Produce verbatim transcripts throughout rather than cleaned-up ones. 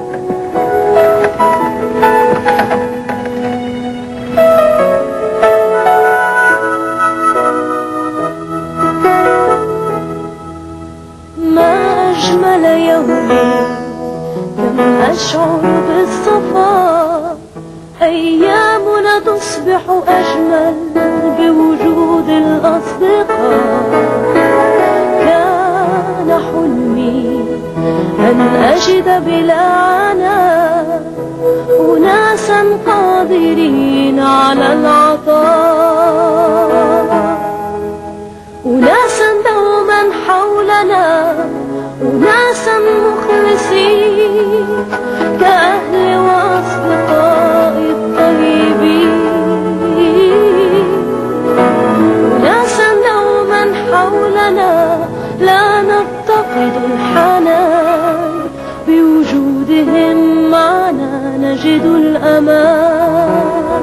أجمل يومي كم أشعر بالصفاء، أيامنا تصبح أجمل بوجود الأصدقاء. كان حلمي أن أجد بلا عناء أناسا قادرين على العطاء، أناسا دوما حولنا، أناسا مخلصين كأهل وأصدقاء الطيبين، أناسا دوما حولنا لا نفتقد الحنان، بوجودهم معنا نجد الأمان.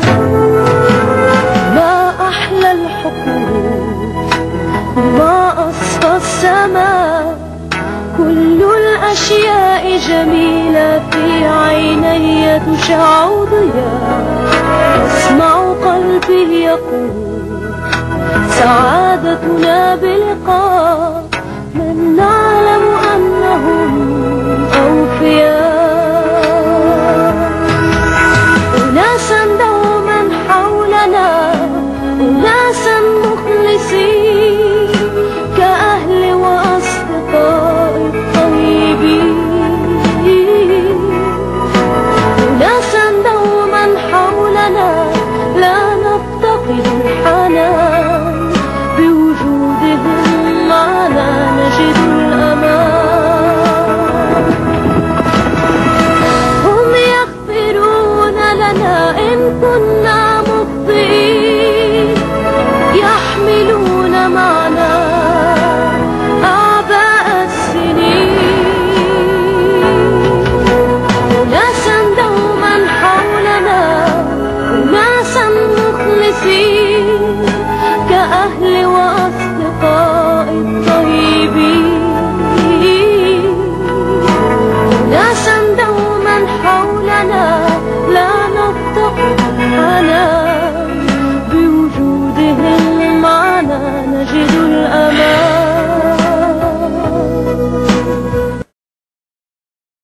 ما أحلى الحقوق، ما أصفى السماء، كل الأشياء جميلة في عيني تشع ضياء. أسمع قلبي يقول سعادتنا بلقاء،